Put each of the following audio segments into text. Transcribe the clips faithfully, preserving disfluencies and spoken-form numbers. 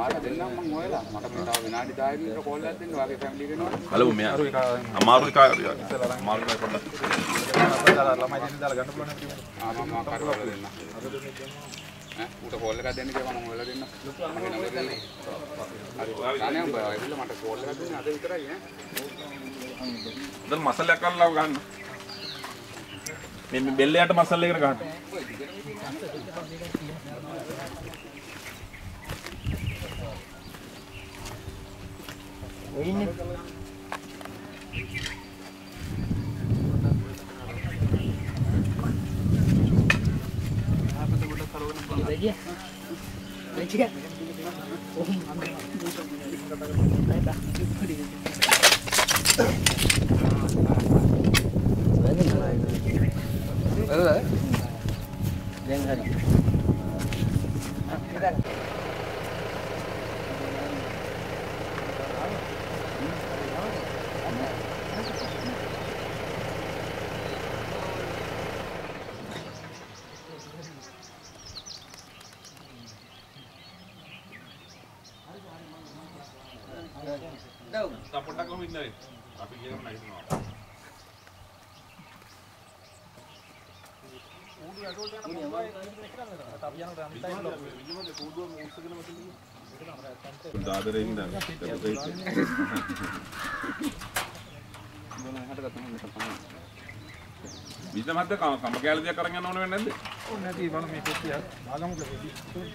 කාට දෙන්නම් මම හොයලා මට මේ තව විනාඩි දහයක විතර කෝල් එකක් දෙන්න ඔයාගේ ෆැමිලි කෙනාට. හලෝ මෙයා අමාරුයි කාර්යය. අමාරුයි පොඩ්ඩක්. ළමයි දෙන්න දාලා ගන්න පුළුවන් නේද? ආ මම කරවල දෙන්න. ඈ උට කෝල් එකක් දෙන්න කියලා මම හොයලා දෙන්න. මගේ නම්බර් දෙන්න. හරි. ගානේ උඹ ඇවිල්ලා මට කෝල් එකක් දෙන්න අද විතරයි ඈ. දැන් මසලයක් අල්ලව ගන්න. මේ බෙල්ලයට මසල් එකකට ගන්න. ඔය ඉන්නේ. ආපත ගොඩක් කරවන්න බලන්න. රජිය. රජිය. ඕම් අම්මා. දැන් හරි. සපෝට් කොහොමද ඉන්නේ? අපි කියනවා නැගිටිනවා. ඌඩු ඇටෝල්ට යන මොනවයි අපි යනකොට අනිත් අය බ්ලොක් විදුමද ඌඩුව උස්සගෙන මතින් ඒක දාදරේ ඉඳන් මොන හටගත්ත මම තමයි. විදුම හද්ද කම කැලේ දෙයක් අරන් යන්න ඕන වෙන්නේ නැද්ද? ඕනේ නැති බලමු මේ පෙට්ටිය ආගමු පෙට්ටිය.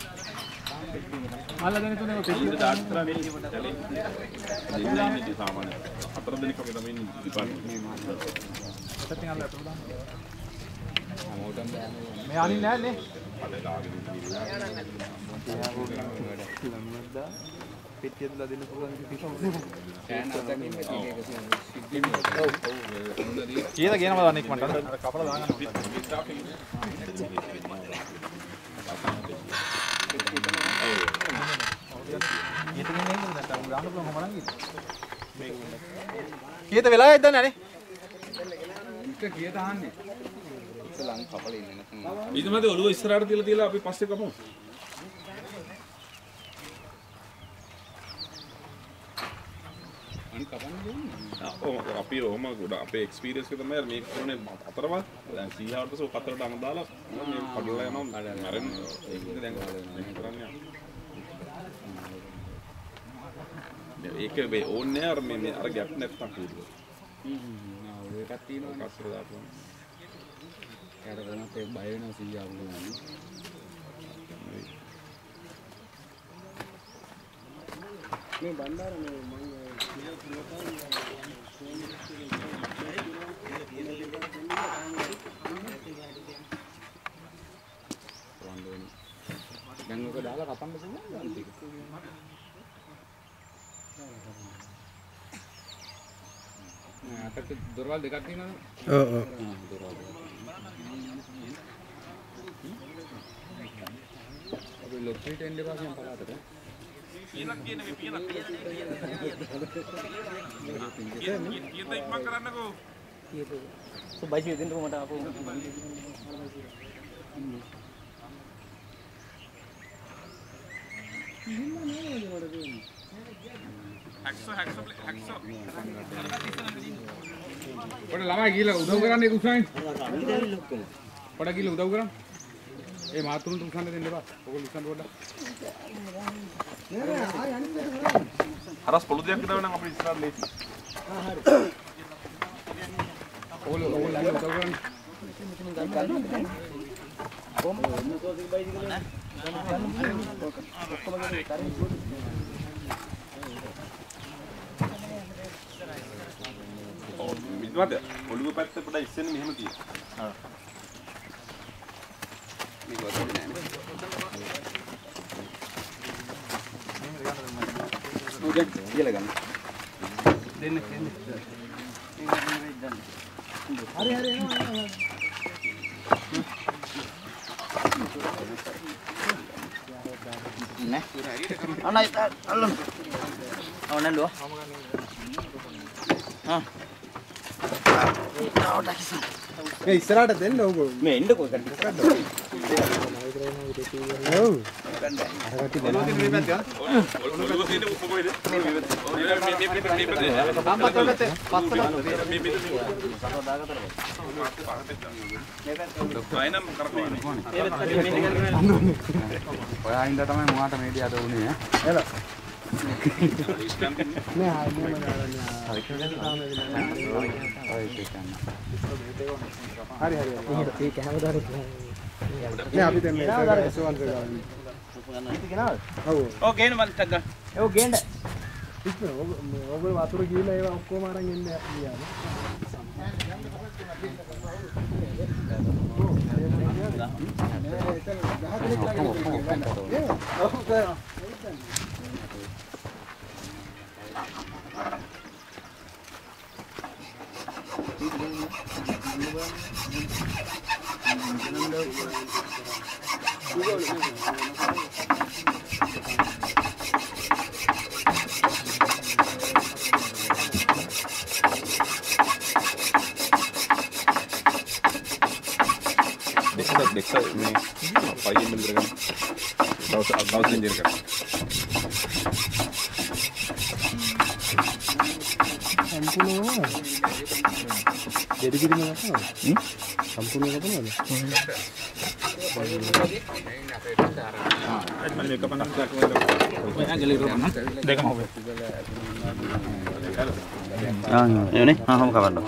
මල්ලගෙන තුනේ පෙට්ටිය දාත්‍රා මේ දෙන්නේ ඉන්නේ සාමාන්‍ය හතර දිනක් වගේ තමයි ඉන්නේ ඩිපාර්ට්මන්ට් මේ මාත් සෙටින් අල්ල අතට දාන්න. මොඩම් බෑනේ. මේ අනින් නෑ නේ. අනේ ලාගෙන ඉන්නවා. පෙට්ටිය දාලා දෙන්න පුළුවන් කිසිම කෑන අතකින් පෙට්ටිය එක සිද්ධිය. ඔව් ඔව්. කීයද කියනවා දන්නේ මට අර කපලා දාගන්න ඕනේ. කීයද වෙලාවයිද දන්නේ නැහැ. එක කීයද අහන්නේ? ඉතලන් කපලා ඉන්නේ නැත්නම්. විදුමද ඔළුව ඉස්සරහට තියලා තියලා අපි පස්සේ කපමු. අනිත් කපන්න දෙන්නේ. ඔව් අපි ඔහම ගොඩ අපේ එක්ස්පීරියන්ස් එක තමයි මේක කරන්නේ අතරවත් දැන් සීහාවට සෝ කතරට අම දාලා මේ කඩලා යනවා මරෙන් ඒක දැන් කරන්නේ ඒක මේ ඕනේ අර මේ අර ගැප් නැත්තම් කීයද හ්ම් ආ ඔයකක් තියෙනවා කස්සර දාපුවා යාට කොහොමද ඒ බය වෙනවා සීයා වුණා මේ බණ්ඩාර මේ මම දැන් ඔක දාලා කපන්න පුළුවන්ද අන්තික අතට දොරවල් දෙකක් තියෙනවනේ ඔව් ඔව් දොරවල් අපි ලොක්ට්‍රීට් එන්න එපා කියන පළාතට කියනක් කියන මේ පියනක් කියත ඉක්මන් කරන්නකෝ කියත සෝ බයිසිකල් දෙන්නකො මට අපෝ හැක්සෝ හැක්සෝ හැක්සෝ පොඩ ළමයි ගිහලා උදව් කරන්න ඒක උසයින් පොඩ ගිහලා උදව් කරන්න ඒ මාතුරුන්ට උසන්න දෙන්න එපා ඔයගොල්ලෝ උසන්න පොඩ හරස් පොළු දෙයක් දාව නම් අපිට ඉස්සරහට ලේසි ආ හරි ඔයගොල්ලෝ ඔයගොල්ලෝ උදව් කරන්න කොහොම මොකද බයිසිකල් නේ ඔක්කොම ගන්නේ කරේ විදුමද ඔළුව පැත්ත පොඩ්ඩක් ඉස්සෙන්නේ මෙහෙම තියෙන ආ මේක වදින්නේ නැහැ නේ ඔය කියලා ගන්න දෙන්න දෙන්න හරි හරි එනවා නේ අනයි අල්ලන්න අවනන්දුව හා ඒ ඉස්සරහට දෙන්න ඕගොල්ලෝ මේ එන්නකෝ එකක් ඔයා හින්දා තමයි මොහාට මේඩියා අද උනේ ඈ. එලා. නෑ ආන්නේ මම හරි හරි. ඒක හැමදාම නෑ අපි දැන් මේ සෝවන්ත ගාන. ඔව්. ඔව් ගේන්න මම ටක් ගන්න. ඔව් ගේන්න. ඉතින් ඔයගොල්ලෝ වතුර ගිහලා ඒවා ඔක්කොම අරන් එන්න ගියාද? Deksa ini pagi menderkan tahu tahu sendiri kan සම්පූර්ණව දෙඩි කිරීම නැතනවද? හ්ම් සම්පූර්ණව නැතනවද? මම මේක පනස් දාලා ඔය ඇඟලි රෝපන දෙකම හොබේ ආ නේ ආ හොම කවන්න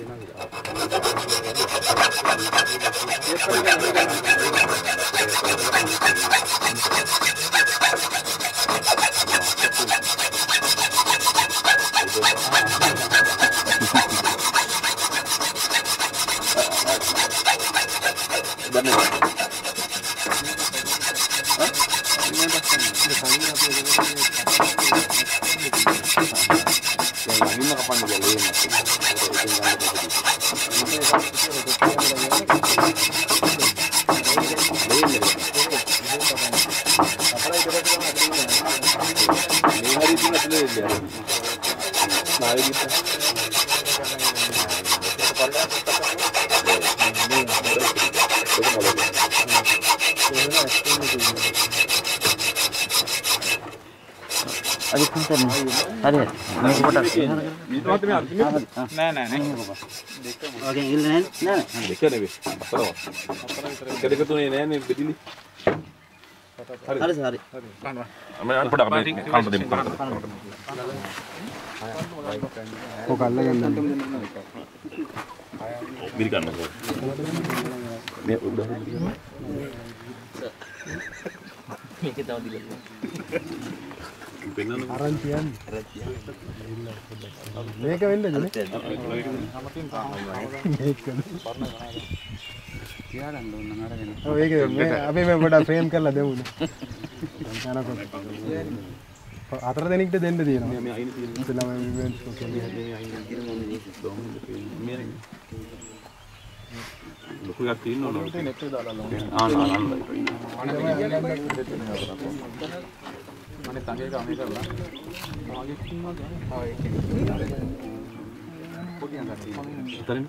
Aduh, kan ada. Mau ke potak. නෑ නෑ නෑ Oke, ini nih. Nah, දෙක නෙවෙයි හතරව එක දෙක තුනේ නෑ නේ බෙදිලි hari sehari. මම පොඩක් අපි කන්ට දෙමු කන්ට ඔක අල්ලගන්න. බිරි ගන්නකෝ මේ උඩ මේක තව දිගට පෙන්නන්න අරන් තියන්න. මේක වෙන්නද නේ? මේක. තියාගන්න ඕන නම් අරගෙන. ඔව් ඒක මේ අපි මේ පොඩක් ෆ්‍රේම් කරලා දෙමුනේ. යනකොට. අතර දෙනෙක්ට දෙන්න තියෙනවා. මේ අයින තියෙන ඉතලම ඉවෙන්ට්ස් ඔක මේ අයින තියෙන මේ ලොකු එකක් තියෙනවා නේද නෙට් එක දාලා ආ නා නා. මනේ තංගේ ගාමේ කරලා. ආගේ කිව්වා ගාන. ආ ඒක. පොඩි අඟක් තියෙනවා. උතරින්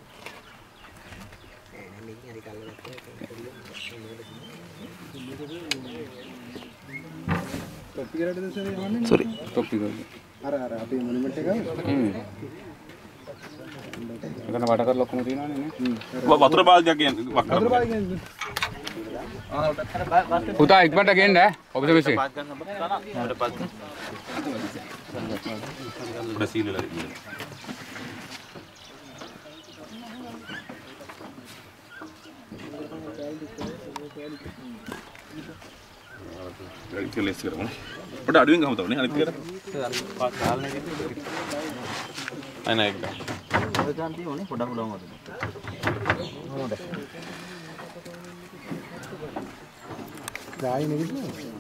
කොපි කරලා දෙන්නේ යන්නේ. සෝරි කොපි කරලා. අර අර අපේ මොනියුමන්ට් එක. හ්ම්. එතන වඩ කරලා ඔක්කොම තියෙනවනේ නේ. වතුර බාල්දියක් කියන්නේ වක් කරලා වතුර බාල්දියෙන් පුතා ඉක්මනට ගෙන්න ඈ. ඔබට විශ්ේ. බ්‍රසීල් වල ඉතින් කෙලස් කරමු. පොඩ අඩුවෙන් ගහමු තවනේ අනිත් එකට. පාස් ගාල්න එකේ. අනේ ඒක. ඔය ගන්න තියෙන්නේ පොඩක් උඩම වතුර. හොඳයි. ගායි නෙවිද?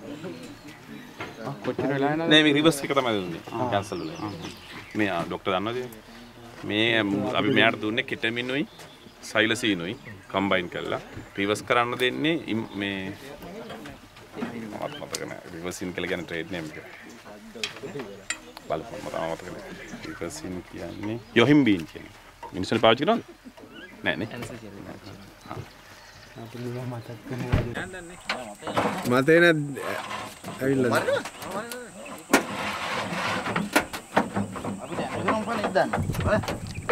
ආ කොච්චර වෙලා යනවද? නෑ මේ රිවර්ස් එක තමයි දුන්නේ. කැන්සල් වෙලා. මේ ડોක්ටර් දන්නවද? මේ අපි මෙයාට දුන්නේ කෙටමිනුයි සයිලසිනුයි කම්බයින් කරලා රිවර්ස් කරන්න දෙන්නේ මේ මත මතක නෑ රිවර්සින් කියලා කියන්නේ ට්‍රේඩ් නේම් එක. බලපන් මට මතක නෑ. රිවර්සින් කියන්නේ යොහිම්බීන් කියන්නේ. මිනිස්සුන්ට පාවිච්චි කරනවද? නෑ නේ. අපිට මතක් වෙනවා. මතේ නැද්ද? ඇවිල්ලා. අපිට ඇඟරම් පණ ඉදන්න. බලන්න.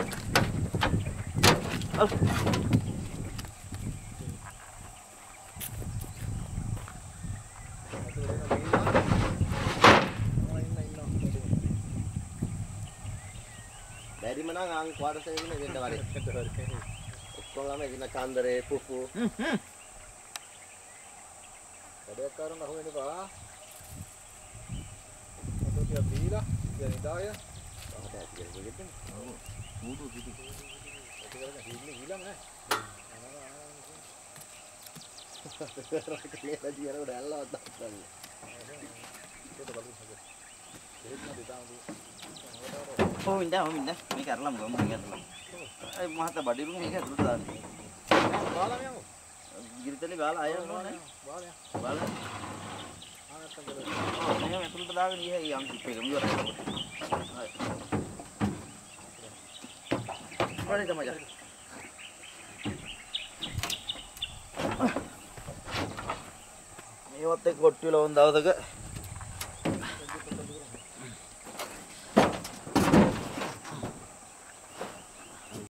Dari mana ngang kuarter saya ini benda balik. Okong lama ini kandere pupu. Ada karun aku ini pak. Atau dia bila dia ni dah ya. Ada dia begitu. Mudu gitu. Itu kan ini hilang eh. Kelihatan dia udah Allah tak tahu. Itu bagus saja. Jadi nanti tahu. Oh minda, oh minda. Ini karlam gua mau ingat lah. Eh mata badi lu ingat dulu tadi. Bala yang. Gitu tadi bala ayam lu nih. Bala. Bala. Oh, ini betul betul dia yang dipegang juga. Mari kita aja. මේ වත් එක්ක කොට්ටියල වුන් දවසක